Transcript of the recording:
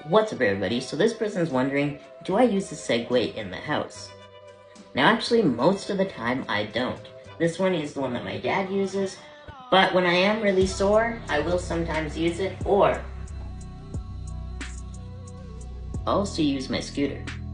What's up everybody? So this person's wondering, do I use the Segway in the house? Now actually most of the time I don't. This one is the one that my dad uses, but when I am really sore, I will sometimes use it, or also use my scooter.